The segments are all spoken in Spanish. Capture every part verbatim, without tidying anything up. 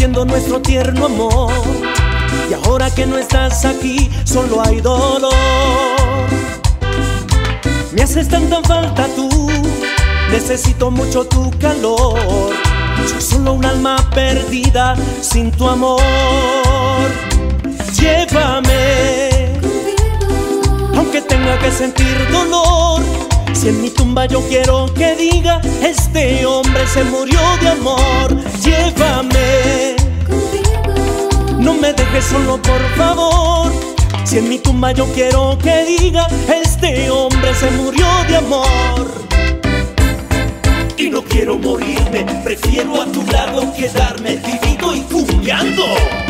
viviendo nuestro tierno amor. Y ahora que no estás aquí, solo hay dolor. Me haces tanta falta tú, necesito mucho tu calor. Soy solo un alma perdida sin tu amor. Llévame, aunque tenga que sentir dolor. Si en mi tumba yo quiero que diga: este hombre se murió de amor. Llévame, no me dejes solo, por favor. Si en mi tumba yo quiero que diga: este hombre se murió de amor. Y no quiero morirme, prefiero a tu lado quedarme vivido y cumbiando.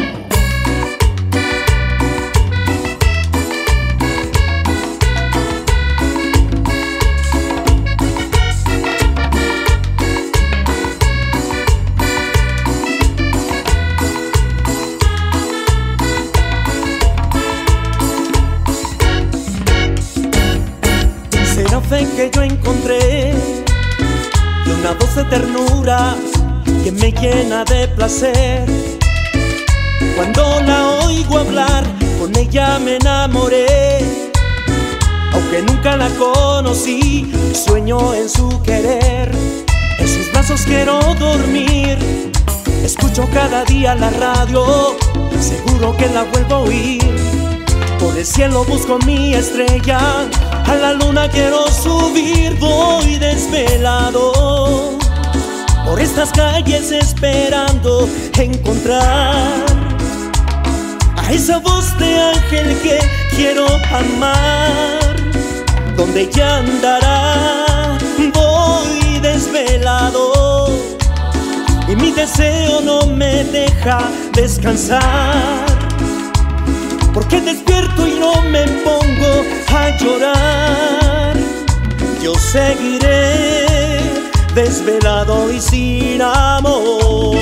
Será fe que yo encontré de una voz de ternura que me llena de placer. Cuando la oigo hablar, con ella me enamoré. Aunque nunca la conocí, sueño en su querer. En sus brazos quiero dormir. Escucho cada día la radio, seguro que la vuelvo a oír. Por el cielo busco mi estrella, a la luna quiero subir. Voy desvelado por estas calles esperando encontrar a esa voz de ángel que quiero amar. Donde ella andará, voy desvelado y mi deseo no me deja descansar. Porque despierto y no me pongo a llorar. Yo seguiré desvelado y sin amor.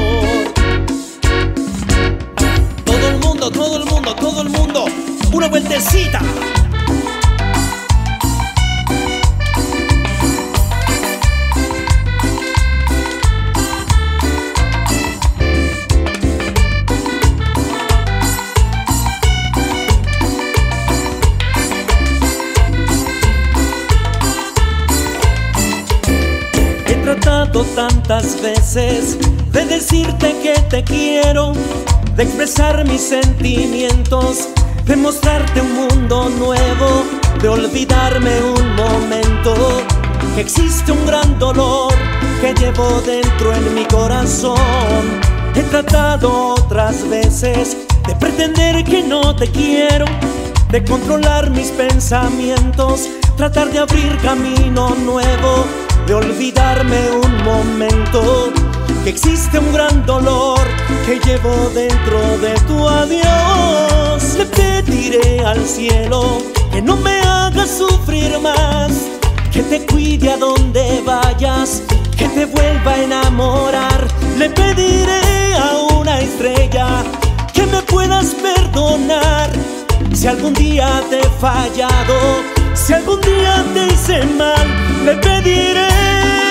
Todo el mundo, todo el mundo, todo el mundo, una vueltecita. He tratado tantas veces de decirte que te quiero, de expresar mis sentimientos, de mostrarte un mundo nuevo, de olvidarme un momento que existe un gran dolor que llevo dentro en mi corazón. He tratado otras veces de pretender que no te quiero, de controlar mis pensamientos, tratar de abrir camino nuevo, de olvidarme un momento que existe un gran dolor que llevo dentro de tu adiós. Le pediré al cielo que no me hagas sufrir más, que te cuide a donde vayas, que te vuelva a enamorar. Le pediré a una estrella que me puedas perdonar si algún día te he fallado, si algún día te hice mal. Le pediré